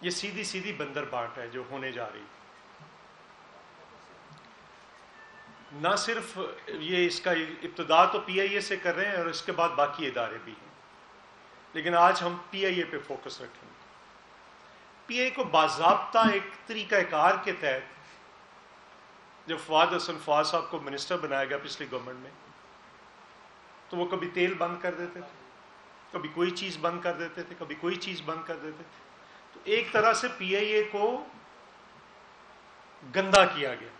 یہ سیدھی سیدھی بندر بانٹ ہے جو ہونے جا رہی. نہ صرف یہ اس کا ابتدا تو پی آئی اے سے کر رہے ہیں اور اس کے بعد باقی ادارے بھی ہیں، لیکن آج ہم پی آئی اے پہ فوکس رکھیں گے. پی آئی اے کو باضابطہ ایک طریقہ کار کے تحت جب فواد حسن فواد صاحب کو منسٹر بنایا گیا پچھلی گورنمنٹ میں، تو وہ کبھی تیل بند کر دیتے تھے، کبھی کوئی چیز بند کر دیتے تھے، کبھی کوئی چیز بند کر دیتے تھے. تو ایک طرح سے پی آئی اے کو گندا کیا گیا.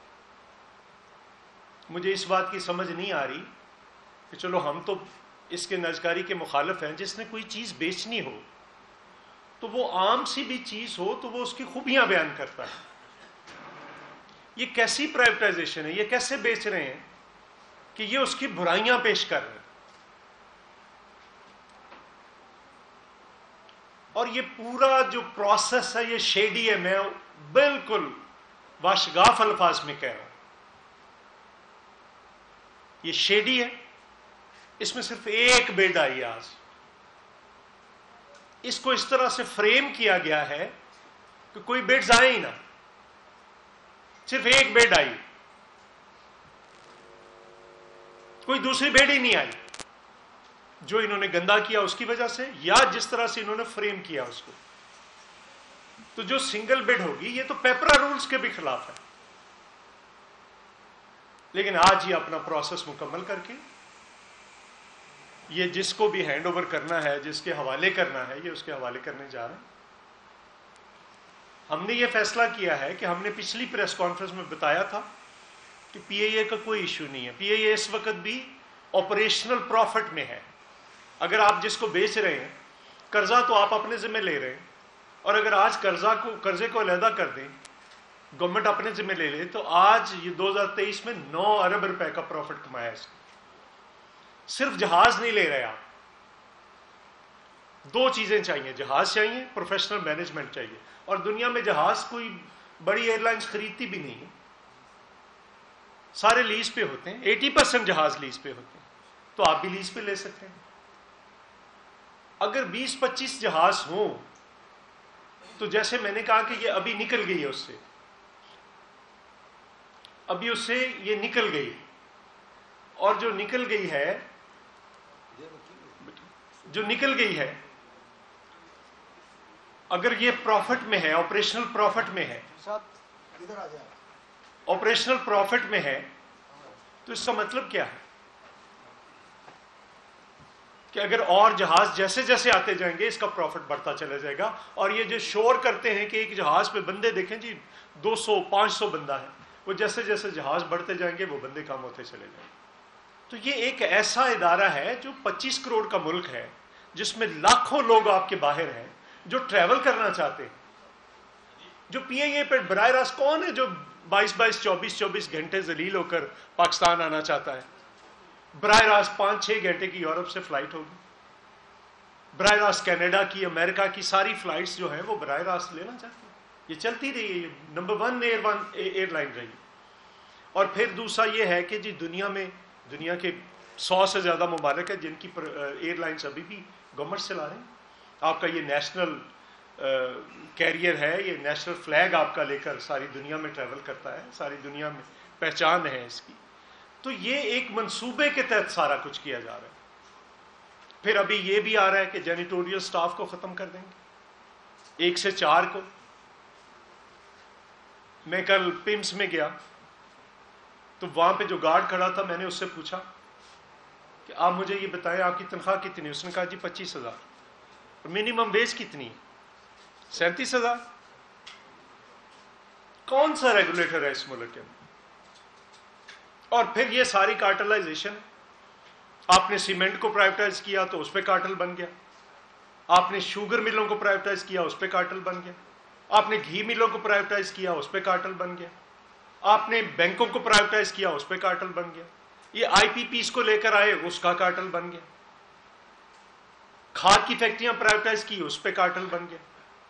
مجھے اس بات کی سمجھ نہیں آ رہی کہ چلو ہم تو اس کے نجکاری کے مخالف ہیں، جس نے کوئی چیز بیچنی ہو تو وہ عام سی بھی چیز ہو تو وہ اس کی خوبیاں بیان کرتا ہے. یہ کیسی پرائیویٹائزیشن ہے؟ یہ کیسے بیچ رہے ہیں کہ یہ اس کی برائیاں پیش کر رہے ہیں. اور یہ پورا جو پروسیس ہے یہ شیڈی ہے، میں بالکل واشگاف الفاظ میں کہہ رہا ہوں. یہ شیڈی ہے. اس میں صرف ایک بیڈ آئی. آج اس کو اس طرح سے فریم کیا گیا ہے کہ کوئی بیڈز آئے ہی نہ، صرف ایک بیڈ آئی، کوئی دوسری بیڈ ہی نہیں آئی. جو انہوں نے گندا کیا اس کی وجہ سے، یا جس طرح سے انہوں نے فریم کیا اس کو. تو جو سنگل بیڈ ہوگی یہ تو پیپرا رولز کے بھی خلاف ہے. لیکن آج یہ اپنا پروسیس مکمل کر کے یہ جس کو بھی ہینڈ اوور کرنا ہے، جس کے حوالے کرنا ہے، یہ اس کے حوالے کرنے جا رہے ہیں. ہم نے یہ فیصلہ کیا ہے کہ ہم نے پچھلی پریس کانفرنس میں بتایا تھا کہ پی آئی اے کا کوئی ایشو نہیں ہے. پی آئی اے اس وقت بھی آپریشنل پروفٹ میں ہے. اگر آپ جس کو بیچ رہے ہیں، قرضہ تو آپ اپنے ذمہ لے رہے ہیں، اور اگر آج قرضے کو علیحدہ کر دیں، گورنمنٹ اپنے ذمہ لے لے، تو آج یہ 2023 میں 9 ارب روپے کا پروفٹ کمایا اس نے. صرف جہاز نہیں لے رہے آپ. دو چیزیں چاہیے، جہاز چاہیے، پروفیشنل مینجمنٹ چاہیے. اور دنیا میں جہاز کوئی بڑی ایئر لائنز خریدتی بھی نہیں ہے، سارے لیز پہ ہوتے ہیں. 80% جہاز لیز پہ ہوتے ہیں، تو آپ بھی لیز پہ لے سکتے ہیں. اگر 20-25 جہاز ہوں تو جیسے میں نے کہا کہ یہ ابھی نکل گئی ہے اس سے، ابھی اس سے یہ نکل گئی، اور جو نکل گئی ہے اگر یہ پروفٹ میں ہے، آپریشنل پروفٹ میں ہے، آپریشنل پروفٹ میں ہے، تو اس کا مطلب کیا ہے کہ اگر اور جہاز جیسے جیسے آتے جائیں گے اس کا پروفٹ بڑھتا چلا جائے گا. اور یہ جو شور کرتے ہیں کہ ایک جہاز پہ بندے دیکھیں جی 200-500 بندہ ہے، وہ جیسے جیسے جہاز بڑھتے جائیں گے وہ بندے کم ہوتے چلے جائیں گے. تو یہ ایک ایسا ادارہ ہے جو 25 کروڑ کا ملک ہے، جس میں لاکھوں لوگ آپ کے باہر ہیں جو ٹریول کرنا چاہتے ہیں. جو پی آئی اے پہ براہ راست کون ہے جو 22-24 گھنٹے ذلیل ہو کر پاکستان آنا چاہتا ہے؟ براہ راست 5-6 گھنٹے کی یورپ سے فلائٹ ہوگی، براہ راست کینیڈا کی، امریکہ کی ساری فلائٹس جو ہیں وہ براہ راست لینا چاہتے ہیں. یہ چلتی رہی ہے، یہ نمبر 1 ایئر لائن رہی. اور پھر دوسرا یہ ہے کہ جی دنیا کے 100 سے زیادہ ممالک ہیں جن کی ایئر لائنس ابھی بھی گورنمنٹ چلا رہے ہیں. آپ کا یہ نیشنل کیریئر ہے، یہ نیشنل فلیگ آپ کا لے کر ساری دنیا میں ٹریول کرتا ہے، ساری دنیا میں پہچان ہے اس کی. تو یہ ایک منصوبے کے تحت سارا کچھ کیا جا رہا ہے. پھر ابھی یہ بھی آ رہا ہے کہ جینیٹوریل سٹاف کو ختم کر دیں گے 1 سے 4 کو. میں کل پمس میں گیا تو وہاں پہ جو گارڈ کھڑا تھا، میں نے اس سے پوچھا کہ آپ مجھے یہ بتائیں آپ کی تنخواہ کتنی ہے؟ اس نے کہا جی 25,000. اور منیمم ویج کتنی ہے؟ 37,000. کون سا ریگولیٹر ہے اس ملک کے اندر؟ اور پھر یہ ساری کارٹلائزیشن. آپ نے سیمنٹ کو پرائیویٹائز کیا تو اس پہ کارٹل بن گیا. آپ نے شوگر ملوں کو پرائیویٹائز کیا، اس پہ کارٹل بن گیا. آپ نے گھی ملوں کو پرائیویٹائز کیا، اس پہ کارٹل بن گیا. آپ نے بینکوں کو پرائیویٹائز کیا، اس پہ کارٹل بن گیا. یہ آئی پی پیز کو لے کر آئے، اس کا کارٹل بن گیا. کھاد کی فیکٹریاں پرائیویٹائز کی، اس پہ کارٹل بن گیا.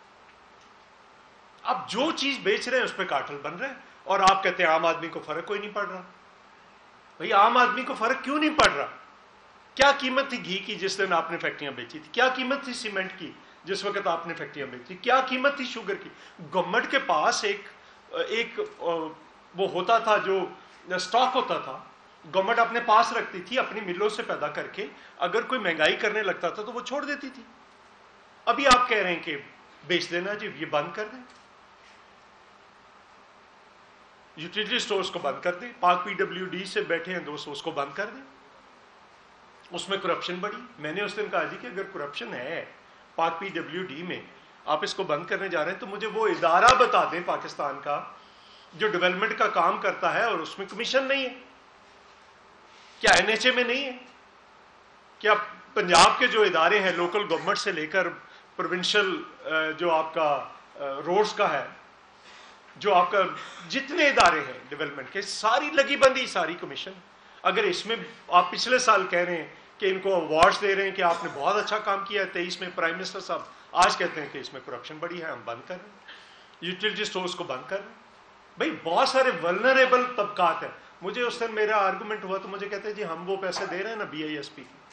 اب جو چیز بیچ رہے ہیں اس پہ کارٹل بن رہے ہیں، اور آپ کہتے ہیں عام آدمی کو فرق کوئی نہیں پڑ رہا. بھئی عام آدمی کو فرق کیوں نہیں پڑ رہا؟ کیا قیمت تھی گھی کی جس دن آپ نے فیکٹریاں بیچی تھی؟ کیا قیمت تھی سیمنٹ کی جس وقت آپ نے فیکٹریاں بیچی. کیا قیمت تھی شوگر کی؟ گورنمنٹ کے پاس ایک وہ ہوتا تھا جو اسٹاک ہوتا تھا, گورنمنٹ اپنے پاس رکھتی تھی اپنی ملوں سے پیدا کر کے, اگر کوئی مہنگائی کرنے لگتا تھا تو وہ چھوڑ دیتی تھی. ابھی آپ کہہ رہے ہیں کہ بیچ دینا جی, یہ بند کر دیں, یوٹیلیٹی سٹورز کو بند کر دیں. پاک پی ڈبلیو ڈی سے بیٹھے ہیں دوست, اس کو بند کر دیں. اس میں کرپشن بڑھی. میں نے اس دن کہا جی کہ اگر کرپشن ہے پاک پی ڈبلیو ڈی میں, آپ اس کو بند کرنے جا رہے ہیں, تو مجھے وہ ادارہ بتا دیں پاکستان کا جو ڈیولپمنٹ کا کام کرتا ہے اور اس میں کمیشن نہیں ہے. کیا این ایچ اے میں نہیں ہے؟ کیا پنجاب کے جو ادارے ہیں لوکل گورنمنٹ سے لے کر پروونشل جو آپ کا روڈز کا ہے, جو آپ کا جتنے ادارے ہیں ڈیولپمنٹ کے, ساری لگی بندی, ساری کمیشن. اگر اس میں آپ پچھلے سال کہہ رہے ہیں کہ ان کو ایوارڈز دے رہے ہیں کہ آپ نے بہت اچھا کام کیا ہے 23 میں, پرائم منسٹر صاحب آج کہتے ہیں کہ اس میں کرپشن بڑی ہے, ہم بند کر رہے ہیں, یوٹیلیٹی سٹورز کو بند کر رہے ہیں. بھائی بہت سارے ولنریبل طبقات ہیں. مجھے اس دن میرا آرگومنٹ ہوا تو مجھے کہتے ہیں جی ہم وہ پیسے دے رہے ہیں نا بی آئی ایس پی کی,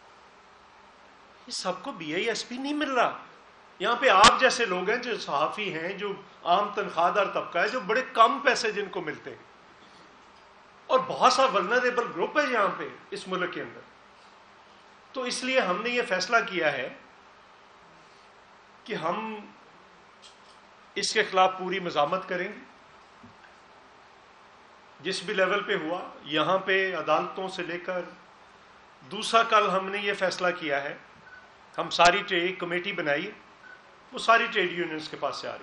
یہ سب کو بی آئی ایس پی نہیں مل رہا. یہاں پہ آپ جیسے لوگ ہیں جو صحافی ہیں, جو عام تنخواہ دار طبقہ ہے, جو بڑے کم پیسے جن کو ملتے ہیں, اور بہت سا ولنریبل گروپ ہے یہاں پہ اس ملک کے اندر. تو اس لیے ہم نے یہ فیصلہ کیا ہے کہ ہم اس کے خلاف پوری مزاحمت کریں گے. جس بھی لیول پہ ہوا, یہاں پہ عدالتوں سے لے کر دوسرا, کل ہم نے یہ فیصلہ کیا ہے, ہم ساری ایک کمیٹی بنائی ہے, وہ ساری ٹریڈ یونینز کے پاس سے آ رہی.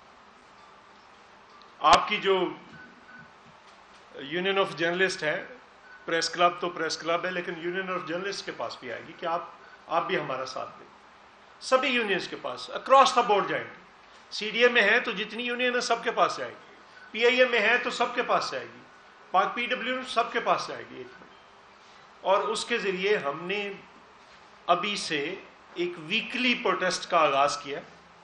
آپ کی جو یونین آف جرنلسٹ ہے, پریس کلب تو پریس کلب ہے, لیکن یونین آف جرنلسٹ کے پاس بھی آئے گی کہ آپ بھی ہمارا ساتھ دیں. سبھی یونینز کے پاس اکراس دا بورڈ جائیں گے. سی ڈی اے میں ہے تو جتنی یونین ہے سب کے پاس سے آئے گی, پی آئی اے میں ہے تو سب کے پاس سے آئے گی, پاک پی ڈبلیو سب کے پاس سے آئے گی ایک. اور اس کے ذریعے ہم نے ابھی سے ایک ویکلی پروٹیسٹ کا آغاز کیا.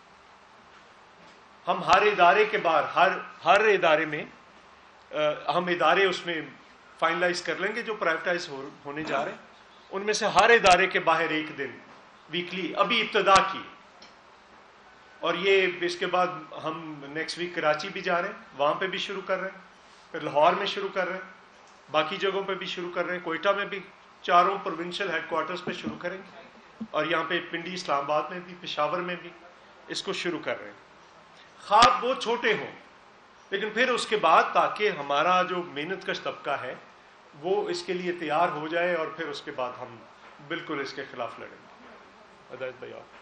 ہم ہر ادارے کے باہر, ہر ادارے میں ہم ادارے اس میں فائنلائز کر لیں گے جو پرائیویٹائز ہونے جا رہے ہیں, ان میں سے ہر ادارے کے باہر ایک دن ویکلی ابھی ابتدا کی. اور یہ اس کے بعد ہم نیکسٹ ویک کراچی بھی جا رہے ہیں, وہاں پہ بھی شروع کر رہے ہیں, پھر لاہور میں شروع کر رہے ہیں, باقی جگہوں پہ بھی شروع کر رہے ہیں, کوئٹہ میں بھی, چاروں پروونشل ہیڈ کوارٹرز پہ شروع کریں گے, اور یہاں پہ پنڈی, اسلام آباد میں بھی, پشاور میں بھی اس کو شروع کر رہے ہیں. خواب وہ چھوٹے ہوں, لیکن پھر اس کے بعد تاکہ ہمارا جو محنت کش طبقہ ہے وہ اس کے لیے تیار ہو جائے, اور پھر اس کے بعد ہم بالکل اس کے خلاف لڑیں گے. ہدایت بھائی آپ.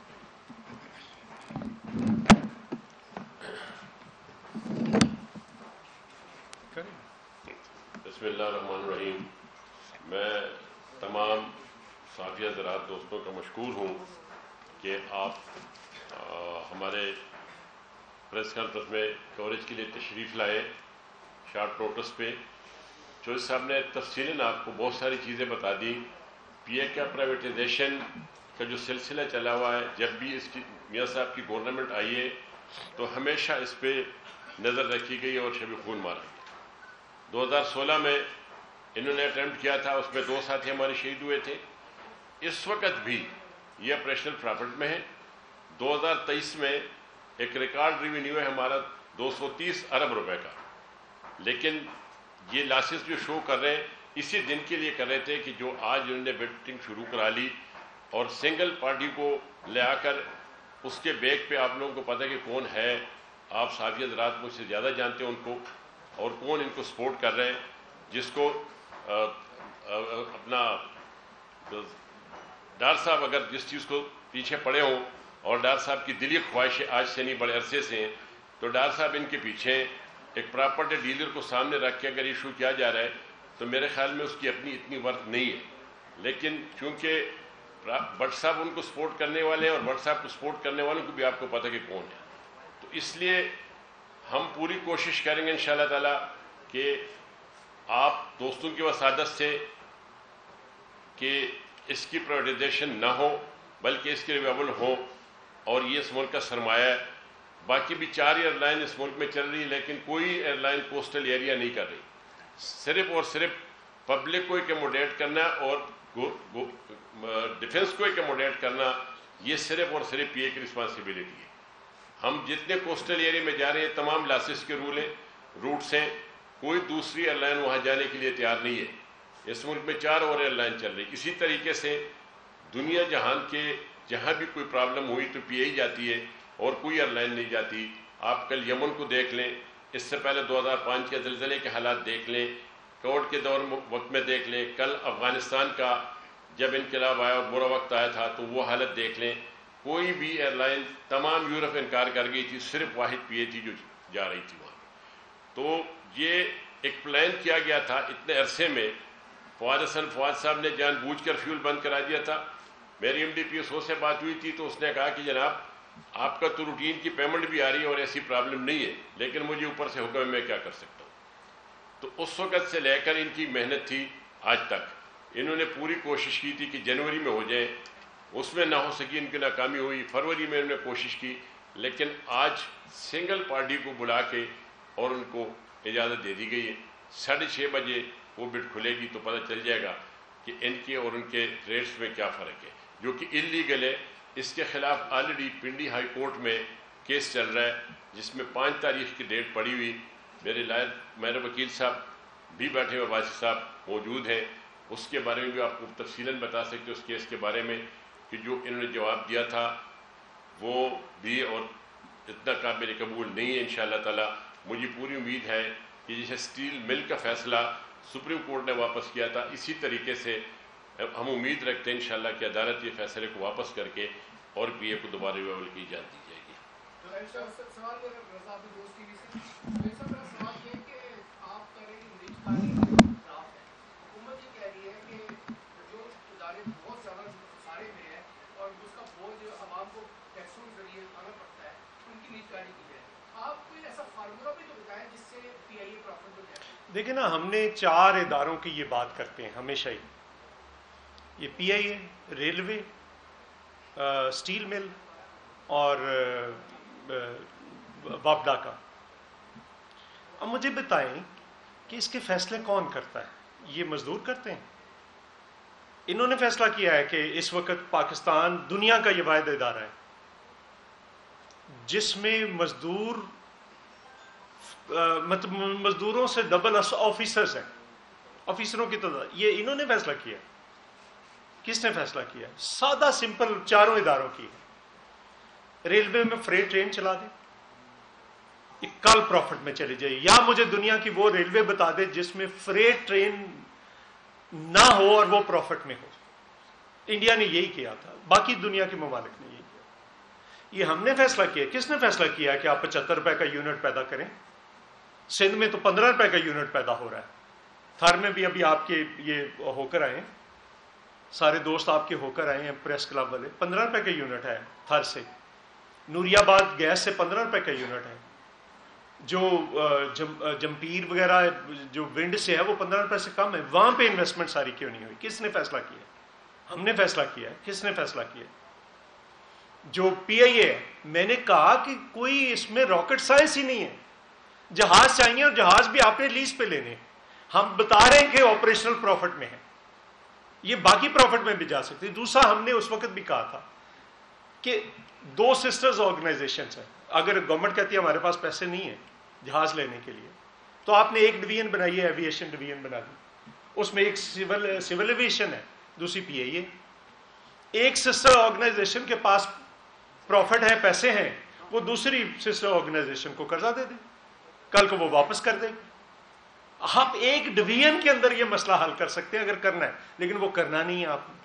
بسم اللہ الرحمن الرحیم. میں تمام صحافی حضرات دوستوں کا مشکور ہوں کہ آپ ہمارے پریس کانفرنس میں کوریج کے لیے تشریف لائے شارٹ نوٹس پہ. چوہدری صاحب نے تفصیلاً آپ کو بہت ساری چیزیں بتا دی. پی اے کا پرائیویٹائزیشن کا جو سلسلہ چلا ہوا ہے, جب بھی اس کی میاں صاحب کی گورنمنٹ آئی ہے تو ہمیشہ اس پہ نظر رکھی گئی اور شب خون مارا گیا. 2016 میں انہوں نے اٹیمپٹ کیا تھا, اس میں 2 ساتھی ہمارے شہید ہوئے تھے. اس وقت بھی یہ آپریشنل پراپرٹی میں ہے. 2023 میں ایک ریکارڈ ریونیو ہے ہمارا 230 ارب روپے کا, لیکن یہ لاسز جو شو کر رہے ہیں اسی دن کے لیے کر رہے تھے کہ جو آج انہوں نے بیٹنگ شروع کرا لی, اور سنگل پارٹی کو لے آ کر اس کے بیک پہ آپ لوگوں کو پتہ کہ کون ہے, آپ صحافی حضرات مجھ سے زیادہ جانتے ہیں ان کو, اور کون ان کو سپورٹ کر رہے ہیں. جس کو اپنا ڈار صاحب اگر جس چیز کو پیچھے پڑے ہوں, اور ڈار صاحب کی دلی خواہش آج سے نہیں بڑے عرصے سے ہیں, تو ڈار صاحب ان کے پیچھے ایک پراپرٹی ڈیلر کو سامنے رکھ کے اگر ایشو کیا جا رہا ہے تو میرے خیال میں اس کی اپنی اتنی ورتھ نہیں ہے. لیکن چونکہ بٹ صاحب ان کو سپورٹ کرنے والے ہیں, اور بٹ صاحب کو سپورٹ کرنے والوں کو بھی آپ کو پتہ کہ کون ہے, تو اس لیے ہم پوری کوشش کریں گے انشاءاللہ تعالی کہ آپ دوستوں کی وسادت سے کہ اس کی پرائیویٹائزیشن نہ ہو بلکہ اس کے ریویول ہو, اور یہ اس ملک کا سرمایہ ہے. باقی بھی 4 ایئر لائن اس ملک میں چل رہی ہے, لیکن کوئی ایئر لائن کوسٹل ایریا نہیں کر رہی. صرف اور صرف پبلک کو ایک ایموڈیٹ کرنا اور ڈیفنس کو ایک ایموڈیٹ کرنا, یہ صرف اور صرف پی اے کی رسپانسبلٹی ہے. ہم جتنے کوسٹل ایریا میں جا رہے ہیں تمام لاسز کے روٹس ہیں, کوئی دوسری ایئر لائن وہاں جانے کے لیے تیار نہیں ہے. اس ملک میں 4 اور ایئر لائن چل رہی. اسی طریقے سے دنیا جہان کے جہاں بھی کوئی پرابلم ہوئی تو پی اے ہی جاتی ہے اور کوئی ایئر لائن نہیں جاتی. آپ کل یمن کو دیکھ لیں, اس سے پہلے 2005 کے زلزلے کے حالات دیکھ لیں, کووڈ کے دور وقت میں دیکھ لیں, کل افغانستان کا جب انقلاب آیا اور برا وقت آیا تھا تو وہ حالت دیکھ لیں. کوئی بھی ایئر لائن, تمام یورپ انکار کر گئی تھی, صرف واحد پی اے تھی جو جا رہی تھی وہاں. تو یہ ایک پلان کیا گیا تھا اتنے عرصے میں. فواد حسن فواد صاحب نے جان بوجھ کر فیول بند کرا دیا تھا. میری M D P S O سے بات ہوئی تھی تو اس نے کہا کہ جناب آپ کا تو روٹین کی پیمنٹ بھی آ رہی ہے اور ایسی پرابلم نہیں ہے, لیکن مجھے اوپر سے حکم ہے, میں کیا کر سکتا ہوں. تو اس وقت سے لے کر ان کی محنت تھی آج تک. انہوں نے پوری کوشش کی تھی کہ جنوری میں ہو جائے, اس میں نہ ہو سکی, ان کی ناکامی ہوئی. فروری میں انہوں نے کوشش کی, لیکن آج سنگل پارٹی کو بلا کے اور ان کو اجازت دے دی گئی ہے. 6:30 بجے وہ بٹ کھلے گی تو پتہ چل جائے گا کہ ان کے اور ان کے ریٹس میں کیا فرق ہے, جو کہ انلیگل ہے. اس کے خلاف آلریڈی پنڈی ہائی کورٹ میں کیس چل رہا ہے جس میں 5 تاریخ کی ڈیٹ پڑی ہوئی. میرے وکیل صاحب بھی بیٹھے ہوئے, واسف صاحب موجود ہیں, اس کے بارے میں بھی آپ کو تفصیلاً بتا سکتے اس کیس کے بارے میں کہ جو انہوں نے جواب دیا تھا وہ بھی اور اتنا قابل قبول نہیں ہے. انشاءاللہ تعالی مجھے پوری امید ہے کہ جیسے اسٹیل مل کا فیصلہ سپریم کورٹ نے واپس کیا تھا, اسی طریقے سے ہم امید رکھتے ہیں انشاءاللہ کہ عدالت یہ فیصلے کو واپس کر کے اور پی اے کو دوبارہ ریویول کی اجازت دی جائے گی. دیکھیں نا, ہم نے 4 اداروں کی یہ بات کرتے ہیں ہمیشہ ہی, یہ پی آئی اے, ریلوے, اسٹیل مل اور وابڈا کا. اب مجھے بتائیں کہ اس کے فیصلے کون کرتا ہے؟ یہ مزدور کرتے ہیں. انہوں نے فیصلہ کیا ہے کہ اس وقت پاکستان دنیا کا یہ واحد ادارہ ہے جس میں مطلب مزدوروں سے ڈبل آفیسرز ہیں, آفیسروں کی تعداد. یہ انہوں نے فیصلہ کیا. کس نے فیصلہ کیا؟ سادہ سمپل 4 اداروں کی. ریلوے میں فریٹ ٹرین چلا دیں, کل پروفٹ میں چلی جائے, یا مجھے دنیا کی وہ ریلوے بتا دے جس میں فریٹ ٹرین نہ ہو اور وہ پروفٹ میں ہو. انڈیا نے یہی کیا تھا, باقی دنیا کے ممالک نے یہی کیا. یہ ہم نے فیصلہ کیا. کس نے فیصلہ کیا کہ آپ 75 روپے کا یونٹ پیدا کریں؟ سندھ میں تو 15 روپے کا یونٹ پیدا ہو رہا ہے. تھر میں بھی ابھی آپ کے یہ ہو کر آئے ہیں, سارے دوست آپ کے ہو کر آئے ہیں پریس کلب والے. 15 روپے کا یونٹ ہے تھر سے. نوری آباد گیس سے 15 روپے کا یونٹ ہے. جو جمپیر وغیرہ جو ونڈ سے ہے وہ 15 روپے سے کم ہے. وہاں پہ انویسٹمنٹ ساری کیوں نہیں ہوئی؟ کس نے فیصلہ کیا؟ ہم نے فیصلہ کیا ہے. کس نے فیصلہ کیا؟ جو پی آئی اے. میں نے کہا کہ کوئی اس میں راکٹ سائنس ہی نہیں ہے. جہاز چاہیے اور جہاز بھی آپ نے لیز پہ لینے. ہم بتا رہے ہیں کہ آپریشنل پروفٹ میں ہے, یہ باقی پروفٹ میں بھی جا سکتے. دوسرا, ہم نے اس وقت بھی کہا تھا کہ 2 سسٹرز آرگنائزیشنز ہیں. اگر گورنمنٹ کہتی ہے ہمارے پاس پیسے نہیں ہیں جہاز لینے کے لیے, تو آپ نے ایک ڈویژن بنائی ہے, ایویشن ڈویژن بنا دی. اس میں ایک سول ایویشن ہے, دوسری پی آئی اے. ایک سسٹر آرگنائزیشن کے پاس پروفٹ ہے, پیسے ہیں, وہ دوسری سسٹر آرگنائزیشن کو قرضہ دے دیں, کل کو وہ واپس کر دیں. آپ ایک ڈویژن کے اندر یہ مسئلہ حل کر سکتے ہیں اگر کرنا ہے, لیکن وہ کرنا نہیں ہے آپ نے.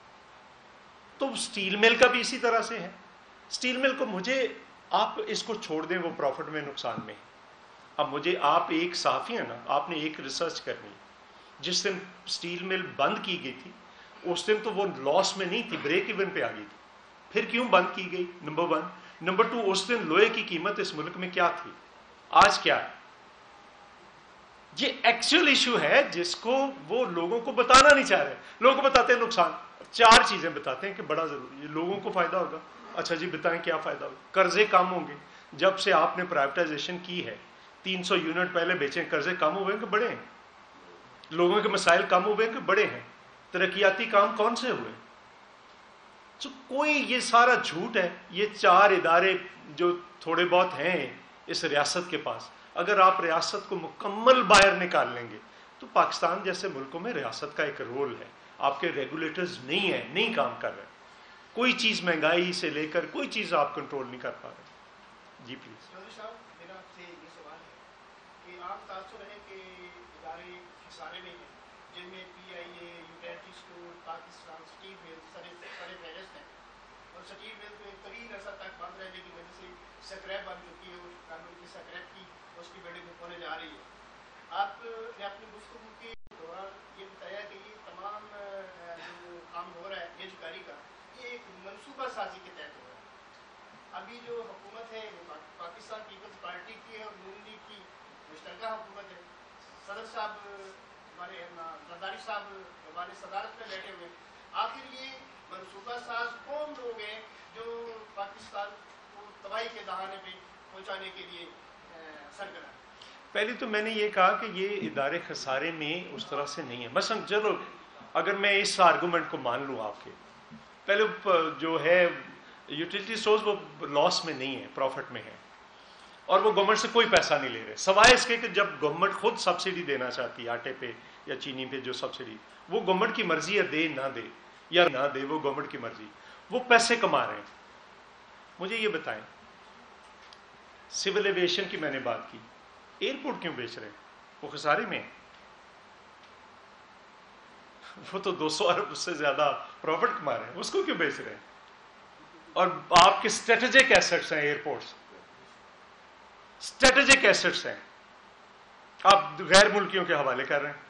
تو اسٹیل مل کا بھی اسی طرح سے ہے. اسٹیل مل کو مجھے آپ اس کو چھوڑ دیں, وہ پروفٹ میں نقصان میں. اب مجھے, آپ ایک صحافی ہیں نا, آپ نے ایک ریسرچ کرنی. جس دن اسٹیل مل بند کی گئی تھی اس دن تو وہ لاس میں نہیں تھی, بریک ایون پہ آ گئی تھی. پھر کیوں بند کی گئی؟ نمبر 1. نمبر 2, اس دن لوہے کی قیمت اس ملک میں کیا تھی, آج کیا ہے؟ یہ ایکچوئل ایشو ہے جس کو وہ لوگوں کو بتانا نہیں چاہ رہے. لوگوں کو بتاتے ہیں نقصان, 4 چیزیں بتاتے ہیں کہ بڑا ضروری ہے, لوگوں کو فائدہ ہوگا. اچھا جی بتائیں کیا فائدہ ہوگا؟ قرضے کم ہوں گے. جب سے آپ نے پرائیویٹائزیشن کی ہے, 300 یونٹ پہلے بیچیں, قرضے کم ہوئے کہ بڑے ہیں؟ لوگوں کے مسائل کم ہوئے کہ بڑے ہیں؟ ترقیاتی کام کون سے ہوئے؟ تو کوئی یہ سارا جھوٹ ہے. یہ 4 ادارے جو تھوڑے بہت ہیں اس ریاست کے پاس، اگر آپ ریاست کو مکمل باہر نکال لیں گے تو پاکستان جیسے ملکوں میں ریاست کا ایک رول ہے. آپ کے ریگولیٹرز نہیں ہیں، نہیں کام کر رہے. کوئی چیز مہنگائی سے لے کر کوئی چیز آپ کنٹرول نہیں کر پا رہے. جی پلیز. چودھری صاحب، میرا آپ سے یہ سوال ہے کہ عام تاثر ہے کہ ادارے خسارے میں ہیں، جن میں P I A, utility store, Pakistan steel mills سر فہرست ہیں، اور اسٹیل ملز میں طویل عرصہ تک بند رہنے کی وجہ سے سکریپ بن چکی ہے، اس قانون کی سکریپ کی اس کی بلڈنگ ہونے جا رہی ہے. آپ نے اپنی گفتگو کے دوران یہ بتایا کہ یہ تمام جو کام ہو رہا ہے بیروزگاری کا، یہ ایک منصوبہ سازی کے تحت ہو رہا ہے. ابھی جو حکومت ہے وہ پاکستان پیپلز پارٹی کی ہے اور نون لیگ کی مشترکہ حکومت ہے. صدر صاحب ہمارے زرداری صاحب ہمارے صدارت میں بیٹھے ہوئے. آخر یہ منصوبہ ساز کون لوگ ہیں جو پاکستان کو تباہی کے دہانے پہ پہنچانے کے لیے سرگرم؟ پہلے تو میں نے یہ کہا کہ یہ ادارے خسارے میں اس طرح سے نہیں ہے. مثلا چلو اگر میں اس آرگومنٹ کو مان لوں آپ کے، پہلے جو ہے یوٹیلیٹی سٹورز وہ لاس میں نہیں ہے، پروفٹ میں ہے، اور وہ گورنمنٹ سے کوئی پیسہ نہیں لے رہے، سوائے اس کے کہ جب گورنمنٹ خود سبسڈی دینا چاہتی ہے آٹے پہ یا چینی پہ، جو سبسڈی وہ گورنمنٹ کی مرضی ہے، دے نہ دے یا نہ دے، وہ گورنمنٹ کی مرضی، وہ پیسے کما رہے ہیں. مجھے یہ بتائیں، سول ایویشن کی میں نے بات کی، ایئرپورٹ کیوں بیچ رہے ہیں؟ وہ خسارے میں ہے. وہ تو 200 ارب سے زیادہ پروفٹ کما رہے ہیں، اس کو کیوں بیچ رہے ہیں؟ اور آپ کے اسٹریٹجک ایسٹس ہیں ایئرپورٹس، اسٹریٹجک ایسٹس ہیں، آپ غیر ملکیوں کے حوالے کر رہے ہیں.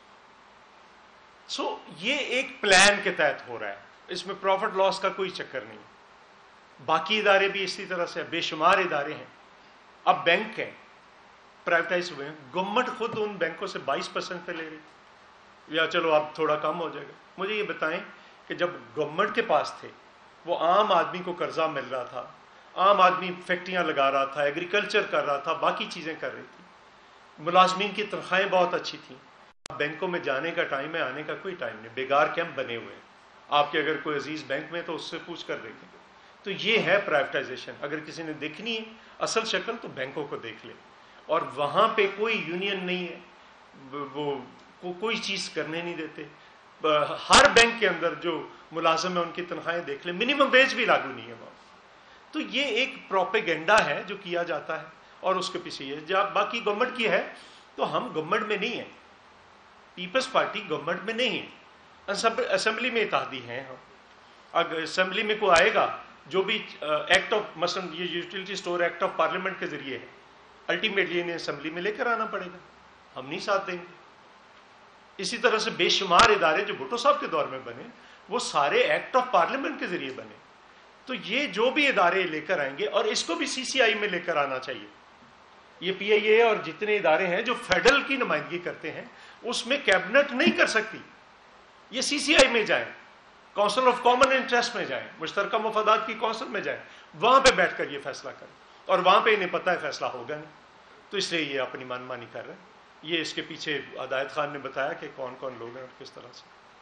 سو یہ ایک پلان کے تحت ہو رہا ہے، اس میں پروفٹ لاس کا کوئی چکر نہیں. باقی ادارے بھی اسی طرح سے بے شمار ادارے ہیں. اب بینک ہیں پرائیویٹائز ہوئے ہیں، گورنمنٹ خود ان بینکوں سے 22% پہ لے رہی، یا چلو اب تھوڑا کم ہو جائے گا. مجھے یہ بتائیں کہ جب گورنمنٹ کے پاس تھے وہ عام آدمی کو قرضہ مل رہا تھا، عام آدمی فیکٹریاں لگا رہا تھا، ایگریکلچر کر رہا تھا، باقی چیزیں کر رہی تھی، ملازمین کی تنخواہیں بہت اچھی تھیں. بینکوں میں جانے کا ٹائم ہے، آنے کا کوئی ٹائم نہیں، بیگار کیمپ بنے ہوئے ہیں. آپ کے اگر کوئی عزیز بینک میں تو اس سے پوچھ کر دیکھیں. تو یہ ہے پرائیویٹائزیشن. اگر کسی نے دیکھنی ہے اصل شکل تو بینکوں کو دیکھ لے، اور وہاں پہ کوئی یونین نہیں ہے، وہ کوئی چیز کرنے نہیں دیتے. ہر بینک کے اندر جو ملازم ہیں ان کی تنخواہیں دیکھ لیں، منیمم ویج بھی لاگو نہیں ہے وہاں. تو یہ ایک پروپیگنڈا ہے جو کیا جاتا ہے، اور اس کے پیچھے یہ جب باقی گورنمنٹ کی ہے تو ہم گورنمنٹ میں نہیں ہیں، پیپلز پارٹی گورنمنٹ میں نہیں ہے، اسمبلی میں اتحادی ہیں ہم. اگر اسمبلی میں کوئی آئے گا جو بھی ایکٹ آف، مثلا یہ utility store act of parliament کے ذریعے ہے، الٹیمیٹلی انہیں اسمبلی میں لے کر آنا پڑے گا، ہم نہیں ساتھ دیں گے. اسی طرح سے بے شمار ادارے جو بھٹو صاحب کے دور میں بنے وہ سارے ایکٹ آف پارلیمنٹ کے ذریعے بنے. تو یہ جو بھی ادارے لے کر آئیں گے، اور اس کو بھی سی سی آئی میں لے کر آنا چاہیے. یہ پی آئی اے اور جتنے ادارے ہیں جو فیڈرل کی نمائندگی کرتے ہیں اس میں کیبنٹ نہیں کر سکتی، یہ سی سی آئی میں جائیں، کونسل آف کامن انٹرسٹ میں جائیں، مشترکہ مفادات کی کونسل میں جائیں، وہاں پہ بیٹھ کر یہ فیصلہ کریں. اور وہاں پہ انہیں پتہ ہے فیصلہ ہوگا نہیں، تو اس لیے یہ اپنی من مانی کر رہے ہیں. یہ اس کے پیچھے ہدایت خان نے بتایا کہ کون کون لوگ ہیں اور کس طرح سے.